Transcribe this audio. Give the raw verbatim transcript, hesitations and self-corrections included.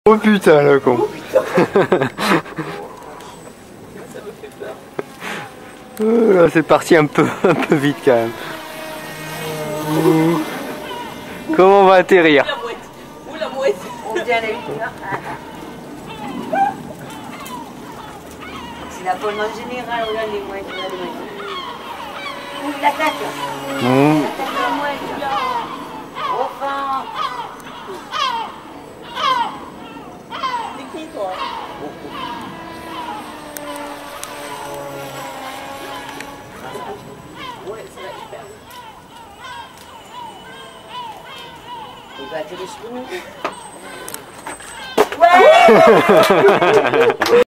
Oh putain le con. Oh putain. Ça me fait peur. Euh, c'est parti un peu, un peu vite quand même. Ouh. Comment on va atterrir? La mouette. Ouh la mouette. On dit à la huit heures. C'est la bonne en général, regarde les mouettes, regarde les mouettes. Ouh, la tête. Mmh. La tête de la mouette, là. Enfin. C'est qui toi? Ouais, ça va hyper vite. Il va atterrir sur nous. Ouais.